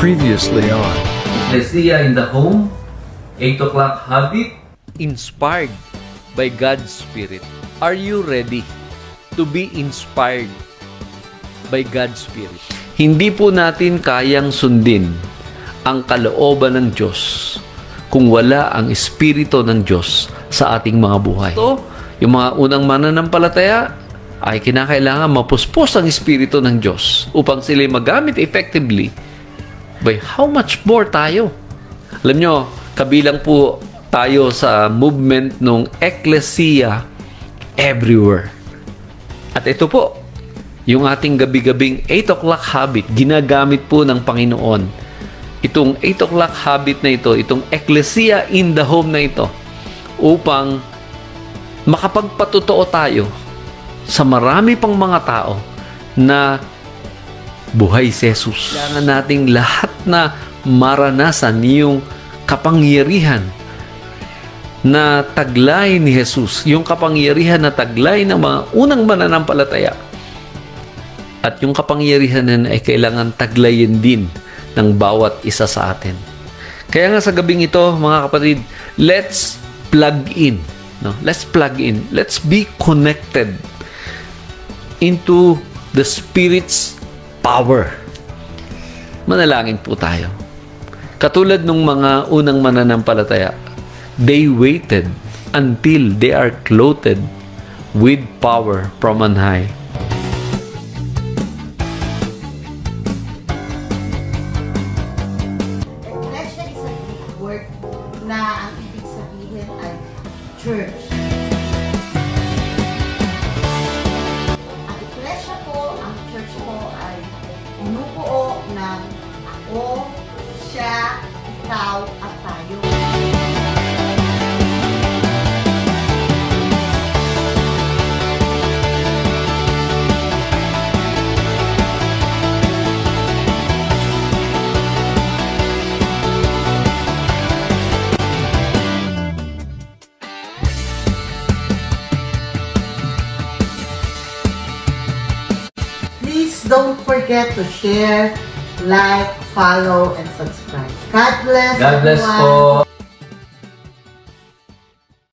Previously on Ecclesia in the Home, 8 o'clock habit. Inspired by God's Spirit. Are you ready to be inspired by God's Spirit? Hindi po natin kayang sundin ang kalooban ng Diyos kung wala ang Espiritu ng Diyos sa ating mga buhay. So, yung mga unang mananampalataya ay kinakailangan mapuspos ang Espiritu ng Diyos upang sila magamit effectively. By how much more tayo? Alam nyo, kabilang po tayo sa movement ng Ecclesia everywhere. At ito po, yung ating gabi-gabing 8 o'clock habit, ginagamit po ng Panginoon. Itong 8 o'clock habit na ito, itong Ecclesia in the Home na ito, upang makapagpatotoo tayo sa marami pang mga tao na buhay si Jesus. Kailangan nating lahat na maranasan yung kapangyarihan na taglay ni Jesus, yung kapangyarihan na taglay ng mga unang mananampalataya. At yung kapangyarihan na ay kailangan taglayin din ng bawat isa sa atin. Kaya nga sa gabing ito, mga kapatid, let's plug in. No? Let's plug in. Let's be connected into the Spirit's power. Manalangin po tayo. Katulad nung mga unang mananampalataya, they waited until they are clothed with power from on high. Iglesia is a Greek word na ang ibig sabihin ay church. Ang iglesia po, ang church po ay binubuo ng ako, siya, ikaw, at tayo. Please don't forget to share, like, follow, and subscribe. God bless God bless everyone. po.